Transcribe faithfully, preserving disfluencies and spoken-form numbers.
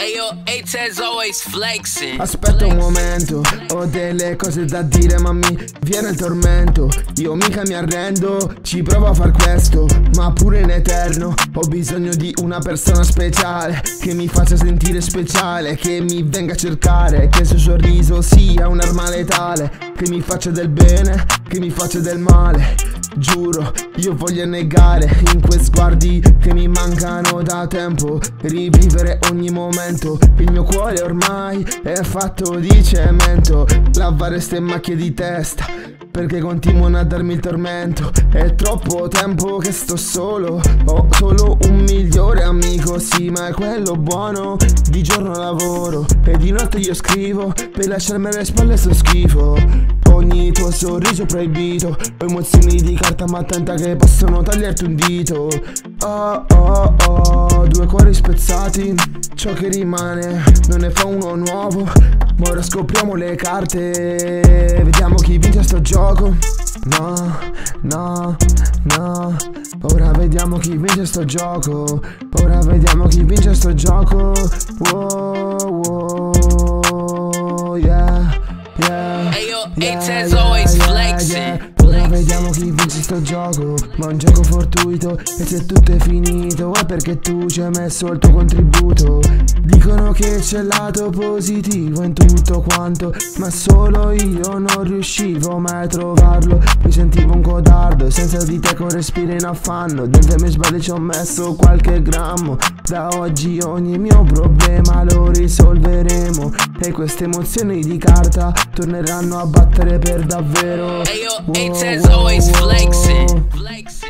Ayo, A-Tez always flexing. Aspetta un momento, ho delle cose da dire ma mi viene il tormento. Io mica mi arrendo, ci provo a far questo, ma pure in eterno ho bisogno di una persona speciale, che mi faccia sentire speciale, che mi venga a cercare, che il suo sorriso sia un'arma letale, che mi faccia del bene, che mi faccia del male. Giuro, io voglio negare in quei sguardi che mi mancano da tempo, rivivere ogni momento. Il mio cuore ormai è fatto di cemento. Lavare ste macchie di testa perché continuano a darmi il tormento. È troppo tempo che sto solo, ho solo un migliore amico, sì, ma è quello buono. Di giorno lavoro e di notte io scrivo, per lasciarmi alle spalle sto schifo. Ogni tuo sorriso proibito, ho emozioni di carta ma attenta che possono tagliarti un dito. Oh oh oh, due cuori spezzati, ciò che rimane non ne fa uno nuovo. Ma ora scopriamo le carte, vediamo chi vince sto gioco. No, no, no, ora vediamo chi vince sto gioco. Ora vediamo chi vince sto gioco. Wow, wow, yeah, yeah. Ayo, A-Tez always flexing. Ora vediamo chi vince sto gioco, ma un gioco fortuito. E se tutto è finito è perché tu ci hai messo il tuo contributo. Dicono che c'è il lato positivo in tutto quanto, ma solo io non riuscivo mai a trovarlo. Mi sentivo un codardo, senza di te con respiro in affanno. Dentro me sbagli ci ho messo qualche grammo. Da oggi ogni mio problema lo risolveremo, e queste emozioni di carta torneranno a battere per davvero. Ayo, A-Tez always flexing.